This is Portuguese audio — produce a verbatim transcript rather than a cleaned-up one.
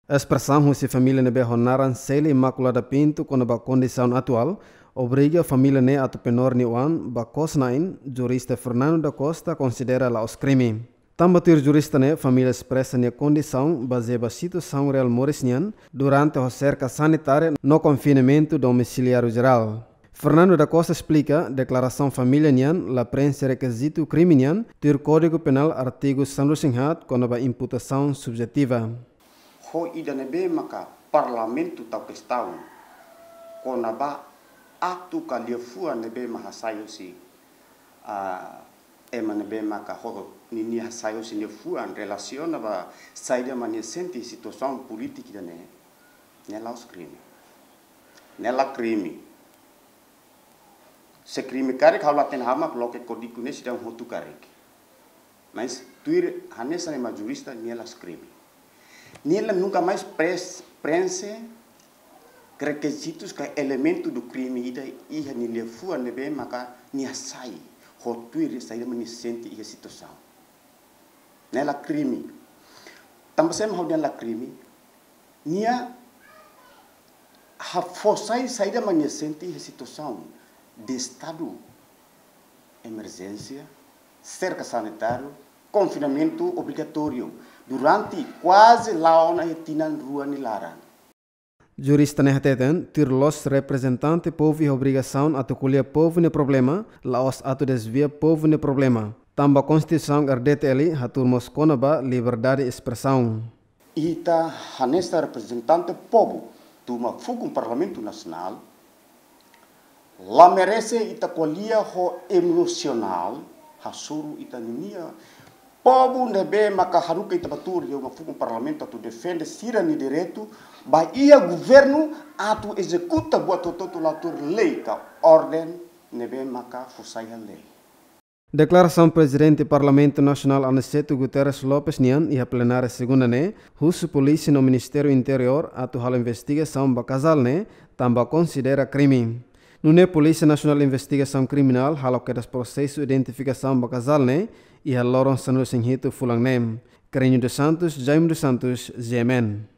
A expressão que a família nebe honaran sele imaculada pinto com a condição atual obriga a família ne a penor ni wan ba cosnain jurista Fernando da Costa considera la os crime. Tambatir jurista ne família expressa ne condição baseada situação real morisnian durante a cerca sanitária no confinamento domiciliário geral. Fernando da Costa explica declaração família nian la prensa requisito crime nian ter Código Penal artigo cento e cinquenta com a imputação subjetiva. Ho ida nebe maka parlamento tau questão kona ba atu kaliafua nebe mahasayo si a ema nebe maka ho nini hasayo si nefua em relação a saída manescente situação política ne nela os crime nela crime se crime kare kalau ten hama bloque código ne sidang hotu kare mas tuir hanesa ne majurista nela os crime Nela nunca mais preenche requisitos que elemento do crime ida ia ni lefua nebe maka ni sai hotuir saída maniscente ia situação nela crime também sem haudan la crime nia ha forçai saída maniscente ia situação de estado emergência cerca sanitário confinamento obrigatório durante quase lá na retinan rua nilaran. Jurista nehateten tir los representante povo e obrigação a tocolher povo ne problema, laos ato desvia povo ne problema. Tamba constituição erdete ali hatur mosconaba liberdade de expressão. Ita hanesta representante povo tuma fukum parlamento nacional la merece ita qualia ho emocional hasuru ita nia povo nebe maka haruka itabatur eu mafuku parlamento tu defende sira ni direito ba ia governo atu executa boa toto latur lei ka ordem nebe maka fusai a lei. Declaração presidente do Parlamento Nacional Aniceto Guterres Lopes Nian e a plenária segunda ne, russo polícia no Ministério Interior atu hal investigação ba casal ne, tamba considera crime. No ne Polícia Nacional de Investigação Criminal halo que das processo identificação ba casal ne e a Loron Sanus Inhito Fulang Nem. Carinho dos Santos, Jaime dos Santos, G M N.